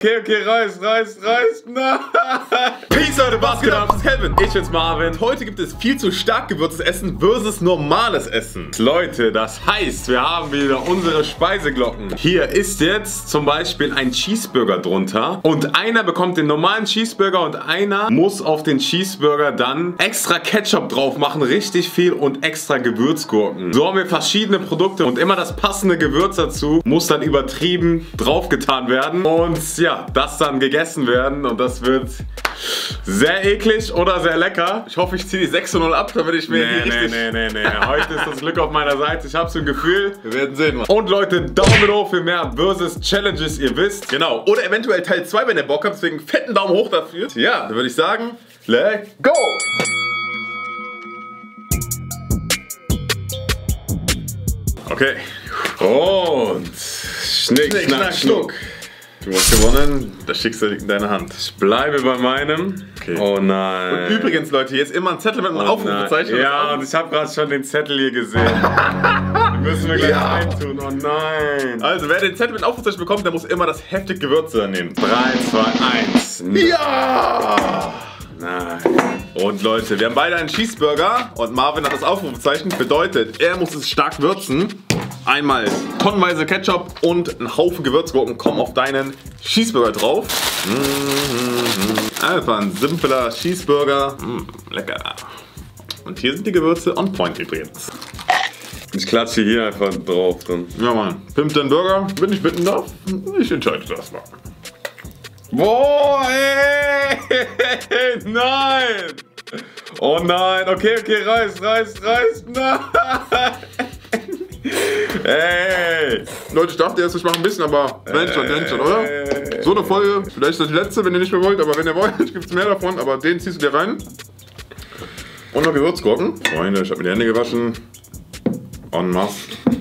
Okay, reiß. Nein. Peace, Leute, was geht ab? Das ist Kevin. Ich bin's, Marvin. Heute gibt es viel zu stark gewürztes Essen versus normales Essen. Leute, das heißt, wir haben wieder unsere Speiseglocken. Hier ist jetzt zum Beispiel ein Cheeseburger drunter. Und einer bekommt den normalen Cheeseburger und einer muss auf den Cheeseburger dann extra Ketchup drauf machen, richtig viel und extra Gewürzgurken. So haben wir verschiedene Produkte und immer das passende Gewürz dazu muss dann übertrieben draufgetan werden. Und ja, das dann gegessen werden und das wird sehr eklig oder sehr lecker. Ich hoffe, ich ziehe die 6:0 ab, damit ich mir die richtig... Nee. Heute ist das Glück auf meiner Seite. Ich hab's im Gefühl. Wir werden sehen. Und Leute, Daumen hoch für mehr versus Challenges, ihr wisst. Genau. Oder eventuell Teil 2, wenn ihr Bock habt. Deswegen fetten Daumen hoch dafür. Ja, dann würde ich sagen, let's go! Okay. Und Schnick, Schnack, Schnuck. Du hast gewonnen, das Schicksal liegt in deiner Hand. Ich bleibe bei meinem. Okay. Oh nein. Und übrigens, Leute, hier ist immer ein Zettel mit einem Aufrufezeichen. Ja, und ich habe gerade schon den Zettel hier gesehen. Den müssen wir gleich eintun. Oh nein. Also, wer den Zettel mit Aufrufezeichen bekommt, der muss immer das heftig Gewürze nehmen. 3, 2, 1. Ja! Nein. Und Leute, wir haben beide einen Cheeseburger und Marvin hat das Aufrufezeichen. Bedeutet, er muss es stark würzen. Einmal tonnenweise Ketchup und ein Haufen Gewürzgurken kommen auf deinen Cheeseburger drauf. Einfach ein simpler Cheeseburger. Lecker. Und hier sind die Gewürze on point übrigens. Ich klatsche hier einfach drauf dann. Ja Mann, pimpt den Burger, wenn ich bitten darf. Ich entscheide das mal. Boah, ey! Nein! Oh nein, okay, reiß, nein! Ey! Leute, ich dachte erst, ich mache ein bisschen, aber Mensch, oder? So eine Folge, vielleicht ist das die letzte, wenn ihr nicht mehr wollt, aber wenn ihr wollt, gibt es mehr davon, aber den ziehst du dir rein. Und noch Gewürzgurken. Freunde, ich habe mir die Hände gewaschen. En masse.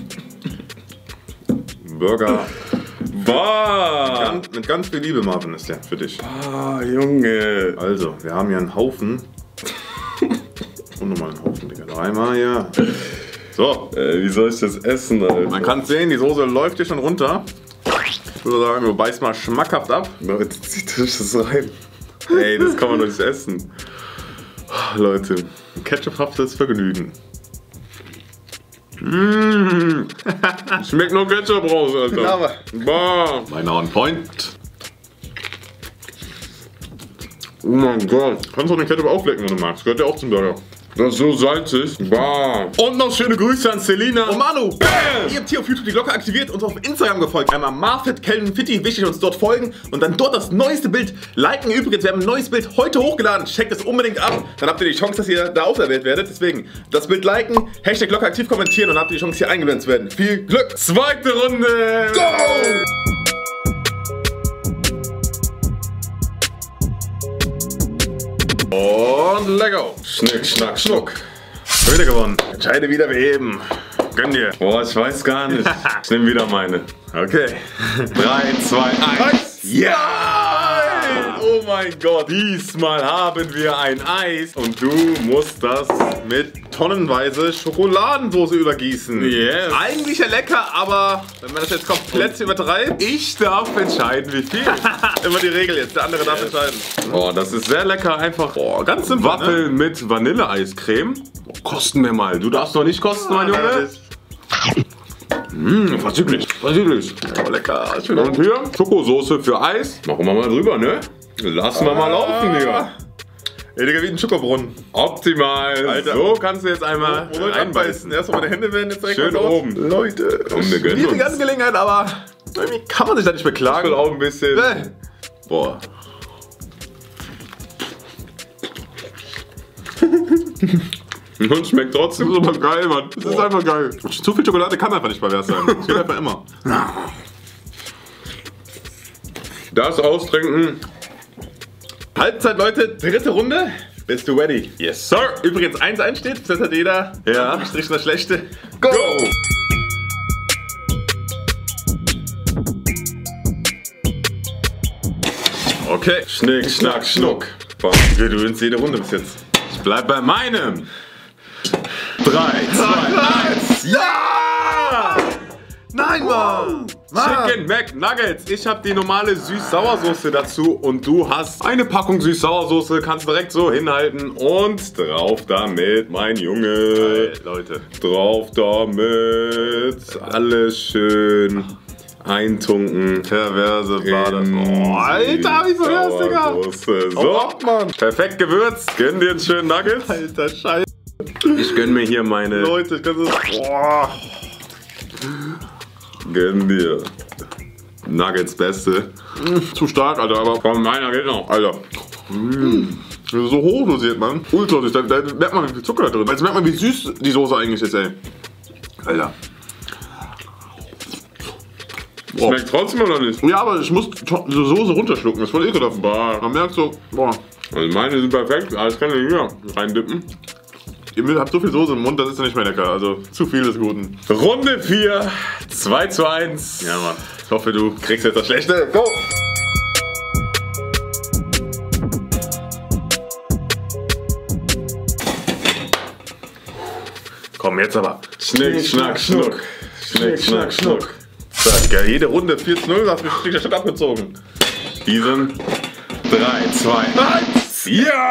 Burger. Bah! Mit ganz viel Liebe, Marvin, ist der für dich. Ah, Junge. Also, wir haben hier einen Haufen. Und nochmal einen Haufen, Digga. Dreimal, ja. So. Wie soll ich das essen, Alter? Man kann sehen, die Soße läuft hier schon runter. Ich würde sagen, du beißt mal schmackhaft ab. Leute, zieht euch das rein. Ey, das kann man doch nicht essen. Leute, ketchuphaftes Vergnügen. Schmeckt nur Ketchup raus, Alter. Boah. Meiner on point. Oh mein Gott. Kannst du den Ketchup auflecken, wenn du magst. Gehört ja auch zum Burger. Das ist so salzig. Bah. Und noch schöne Grüße an Selina und Manu. Ihr habt hier auf YouTube die Glocke aktiviert und auf Instagram gefolgt. Einmal Marfit, Kelvin, Fitti, wichtig uns dort folgen und dann dort das neueste Bild liken. Übrigens, wir haben ein neues Bild heute hochgeladen. Checkt es unbedingt ab. Dann habt ihr die Chance, dass ihr da auserwählt werdet. Deswegen das Bild liken, Hashtag Glocke aktiv kommentieren und dann habt ihr die Chance, hier eingeblendet zu werden. Viel Glück. Zweite Runde. Go! Und Lego. Schnick, schnack, schnuck. Wieder gewonnen. Entscheide wieder beheben. Gönn dir. Boah, ich weiß gar nicht. Ich nehme wieder meine. Okay. 3, 2, 1. Ja! Oh mein Gott. Diesmal haben wir ein Eis. Und du musst das mit tonnenweise Schokoladensoße übergießen. Yes. Eigentlich ja lecker, aber wenn man das jetzt komplett übertreibt, ich darf entscheiden, wie viel. Immer die Regel jetzt, der andere darf entscheiden. Boah, das ist sehr lecker, einfach ganz simpel. Waffeln mit Vanilleeiscreme. Kosten wir mal. Du darfst noch nicht kosten, mein Junge. Verzüglich. Oh, lecker. Und hier Schokosoße für Eis. Machen wir mal drüber, ne? Lassen wir mal laufen hier. Ey, Digga, wie ein Schokobrunnen. Optimal. Alter. So kannst du jetzt einmal einbeißen. Erst mal meine Hände werden jetzt direkt schön oben. Leute, komm, wir gönnen uns. Angelegenheit, aber irgendwie kann man sich da nicht beklagen. Ich will auch ein bisschen. Boah. Und schmeckt trotzdem super geil, Mann. Das ist einfach geil. Zu viel Schokolade kann einfach nicht pervers sein. Das geht einfach immer. Das austrinken. Halbzeit, Leute. Dritte Runde. Bist du ready? Yes, sir. Übrigens 1-1 steht. Das hat jeder. Ja. Strich das Schlechte. Go! Okay. Schnick, schnack, schnuck. Boah, du gewinnst jede Runde bis jetzt. Ich bleib bei meinem. 3, 2, 1. Ja! Nein, Mann! Chicken McNuggets. Ich habe die normale Süß-Sauersoße dazu und du hast eine Packung Süß-Sauersoße. Kannst direkt so hinhalten und drauf damit, mein Junge. Geil, Leute. Drauf damit. Alles schön eintunken. Perverse Bader. Oh, Alter, wie so das, Digga. So, Mann. Perfekt gewürzt. Gönn dir einen schönen Nuggets. Alter, Scheiße. Ich gönn mir hier meine... Leute, ich kann so... Boah. Gönn dir. Nuggets Beste. Zu stark, Alter, aber... Komm, meiner geht noch. Alter. So hoch dosiert, Mann. Ultra dosiert. Da merkt man, wie viel Zucker da drin ist. Jetzt merkt man, wie süß die Soße eigentlich ist, ey. Alter. Schmeckt trotzdem oder nicht? Ja, aber ich muss die Soße runterschlucken. Das ist voll ekelhaft. Man merkt so, boah. Also meine sind perfekt. Alles kann ich hier reindippen. Ihr habt so viel Soße im Mund, das ist ja nicht mehr lecker. Also zu viel des Guten. Runde 4. 2:1. Ja, Mann. Ich hoffe, du kriegst jetzt das Schlechte. Go! Komm, jetzt aber. Schnick, schnack, schnuck. Schnick, schnack, schnuck. Zack, ja, jede Runde 4:0, hast mich der Stück abgezogen. Diesen 3, 2, 1.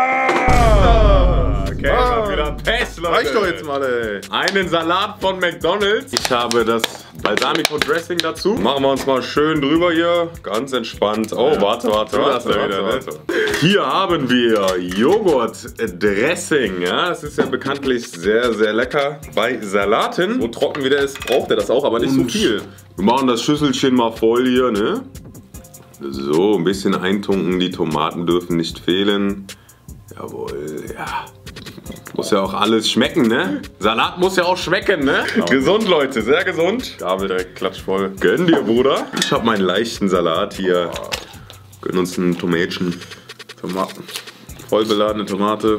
Ja! Okay, das wieder Pech, Leute. Reicht doch jetzt mal, ey. Einen Salat von McDonald's. Ich habe das Balsamico Dressing dazu. Machen wir uns mal schön drüber hier. Ganz entspannt. Oh, warte. Hier haben wir Joghurt Dressing. Ja, das ist ja bekanntlich sehr, sehr lecker bei Salaten. So trocken wie der ist, braucht er das auch, aber nicht so viel. Wir machen das Schüsselchen mal voll hier, ne? So, ein bisschen eintunken. Die Tomaten dürfen nicht fehlen. Jawohl, ja. Muss ja auch alles schmecken, ne? Salat muss ja auch schmecken, ne? Genau. Gesund, Leute, sehr gesund. Gabel direkt klatschvoll. Gönn dir, Bruder. Ich habe meinen leichten Salat hier. Gönn uns einen Tomätchen. Tomaten. Voll beladene Tomate.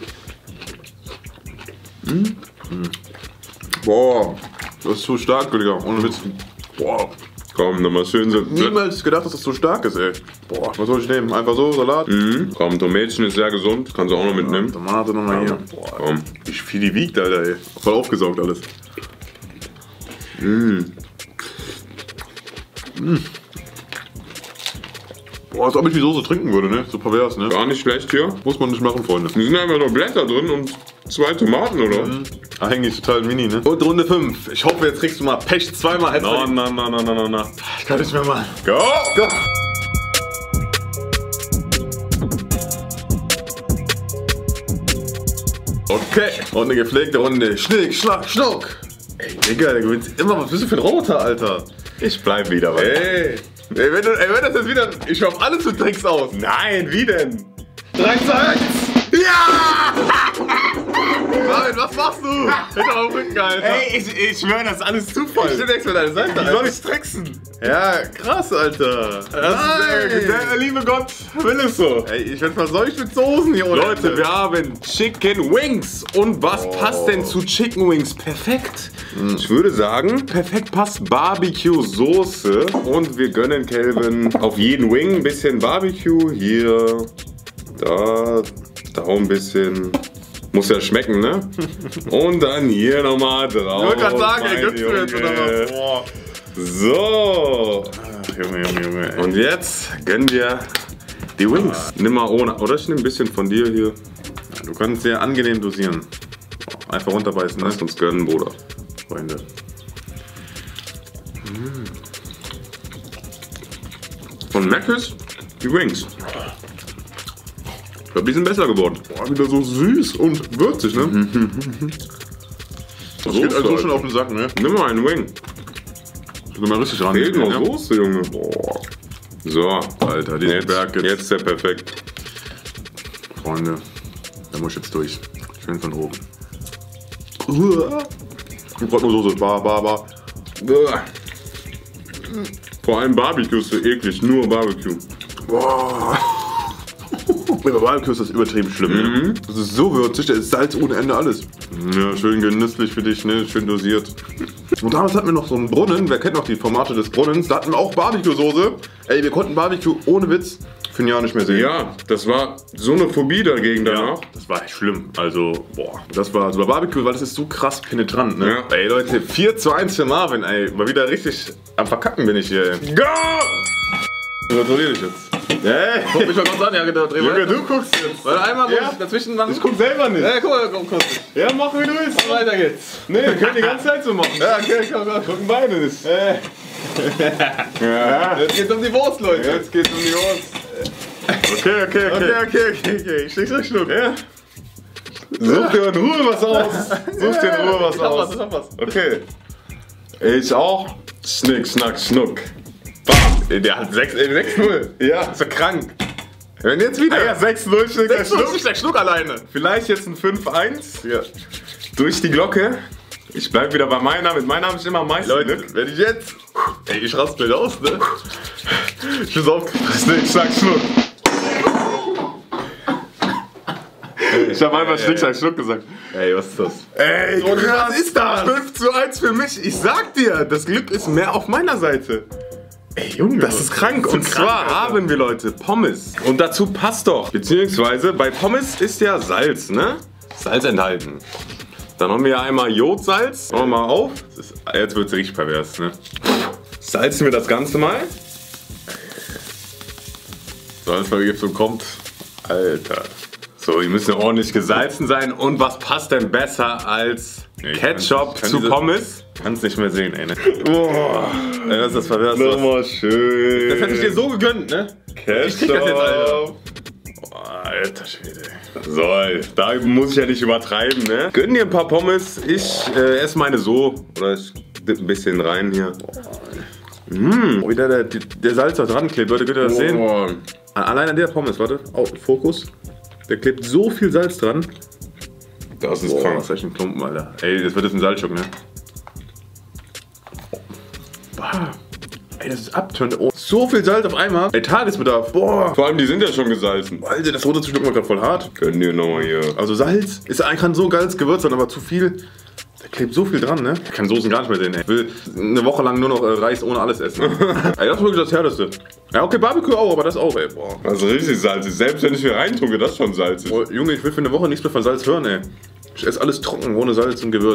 Boah, das ist zu stark, Digga. Ohne Witz. Boah. Komm, nochmal schön so. Niemals gedacht, dass das so stark ist, ey. Boah, was soll ich nehmen? Einfach so, Salat? Komm, Tomätchen ist sehr gesund. Kannst du auch noch mitnehmen. Tomate nochmal hier. Boah, komm. Wie viel die wiegt, Alter, ey. Voll aufgesaugt alles. Boah, als ob ich die Soße trinken würde, ne? So pervers, ne? Gar nicht schlecht hier. Muss man nicht machen, Freunde. Da sind einfach nur Blätter drin und 2 Tomaten, oder? Eigentlich total mini, ne? Und Runde 5. Ich hoffe, jetzt kriegst du mal Pech zweimal. Na. Ich kann nicht mehr mal. Go! Go! Okay, und eine gepflegte Runde. Schnick, schnack, schnuck. Ey, Digga, der gewinnt immer. Was bist du für ein Roboter, Alter? Ich bleib wieder bei. Ey, wenn das jetzt wieder. Ich hoffe, alles mit Tricks aus. Nein, wie denn? 3, 2, 1. Ja! Nein, was machst du? Hinter meinem Rücken, Alter. Ey, ich schwöre, das ist alles Zufall. Ich stehe extra an deiner Seite, Wie soll ich tricksen? Ja, krass, Alter. Der liebe Gott will es so. Ey, ich werde verseucht mit Soßen hier, oder? Leute, wir haben Chicken Wings. Und was passt denn zu Chicken Wings? Perfekt. Ich würde sagen, perfekt passt Barbecue-Soße. Und wir gönnen Kelvin auf jeden Wing ein bisschen Barbecue. Hier, da auch ein bisschen. Muss ja schmecken, ne? Und dann hier nochmal drauf. Ich wollte gerade sagen, ey, gönnst du jetzt oder was? Boah. So. Ach, Junge, ey. Und jetzt gönnen wir die Wings. Nimm mal ohne. Oder ich nehme ein bisschen von dir hier. Du kannst sehr angenehm dosieren. Einfach runterbeißen, ne? Lass uns gönnen, Bruder. Freunde. Von Mc's die Wings. Ich glaube, die sind besser geworden. Boah, wieder so süß und würzig, ne? Das geht also schon auf den Sack, ne? Nimm mal einen Wing. Ich will mal richtig ran. Fehlt noch Soße, Junge. Boah. So, Alter, diesen Berg jetzt ist der perfekt. Freunde, da muss ich jetzt durch. Schön von oben. Ich brauche nur Soße. Bar. Vor allem Barbecue ist so eklig. Nur Barbecue. Boah. Aber Barbecue ist das übertrieben schlimm. Das ist so würzig, da ist Salz ohne Ende alles. Ja, schön genüsslich für dich, ne? Schön dosiert. Und damals hatten wir noch so einen Brunnen, wer kennt noch die Formate des Brunnens, da hatten wir auch Barbecue-Soße. Ey, wir konnten Barbecue ohne Witz für ein Jahr nicht mehr sehen. Ja, das war so eine Phobie dagegen danach. Das war echt schlimm. Also, boah, das war so bei Barbecue, weil das ist so krass penetrant, ne? Ja. Ey, Leute, 4:1 für Marvin, ey. Mal wieder richtig am Verkacken bin ich hier, ey. Go! Ich kontrolliere dich jetzt. Ey! Guck mich mal kurz an, ja, genau, dreh Junge, weiter. du guckst jetzt. Weil einmal muss Ja. ich dazwischen machen. Ich guck selber nicht. Ja, guck mal, komm, kurz. Ja, mach wie du willst. Weiter geht's. Nee, wir können die ganze Zeit so machen. Ja, okay, komm. Gucken beide nicht. Ja. Jetzt geht's um die Wurst, Leute. Jetzt geht's um die Wurst. Okay. Ich schluck. Ja. Such dir in Ruhe was aus. Such dir in Ruhe was aus. Ich hab was. Okay. Ich auch. Schnick, schnack, schnuck. Ey, der hat 6-0. Ja. Ist ja krank. Wenn jetzt wieder. Ah ja, 6-0, Schnick, der Schnuck. der Schluck alleine. Vielleicht jetzt ein 5-1 Ja. durch die Glocke. Ich bleib wieder bei meinem Namen. Mit meinem Namen ist immer am meisten Leute, Glück. wenn ich jetzt. Ey, ich raspel aus, ne? Ich bin's aufgepasst. Schnick, schnack, schnuck. Ich hab einfach Schnick, schnack, schnuck gesagt. Ey, was ist das? Ey, krass. was ist das? 5:1 für mich. Ich sag dir, das Glück ist mehr auf meiner Seite. Ey, Junge, Das ist krank. Und zwar haben wir, Leute, Pommes. Und dazu passt doch. Beziehungsweise bei Pommes ist ja Salz, ne? Salz enthalten. Dann haben wir ja einmal Jodsalz. Machen wir mal auf. Jetzt wird es richtig pervers, ne? Salzen wir das Ganze mal. Salz vergibt und kommt. Alter. So, die müssen ja ordentlich gesalzen sein. Und was passt denn besser als Ketchup zu Pommes? Kannst nicht mehr sehen, ey, ne? Boah. Ey, das ist das pervers. Nochmal schön. Das hätte ich dir so gegönnt, ne? Ketchup. krieg das jetzt, Alter. Boah, alter Schwede. So, da muss ich ja nicht übertreiben, ne? Gönn dir ein paar Pommes. Ich esse meine so. Oder ich dipp ein bisschen rein hier. Oh, wieder der Salz da dran klebt. Leute, könnt ihr das sehen? Boah. Allein an der Pommes, warte. Oh, Fokus. Da klebt so viel Salz dran. Das ist Boah, krank. das ist echt ein Klumpen, Alter. Ey, das wird jetzt ein Salzschock, ne? Boah. Ey, das ist abtörend. Oh, so viel Salz auf einmal. Ey, Tagesbedarf. Boah. Vor allem, die sind ja schon gesalzen. Alter, das rote zu schlucken war gerade voll hart. Können die nochmal hier. Also Salz kann so geiles Gewürz sein, aber zu viel. Da klebt so viel dran, ne? Ich kann Soßen gar nicht mehr sehen, ey. Ich will eine Woche lang nur noch Reis ohne alles essen. Ey, das ist wirklich das Härteste. Ja, okay, Barbecue auch, aber das auch, ey. Boah. Also richtig salzig. Selbst wenn ich mir reintunke, das ist schon salzig. Boah, Junge, ich will für eine Woche nichts mehr von Salz hören, ey. Ich esse alles trocken, ohne Salz und Gewürz.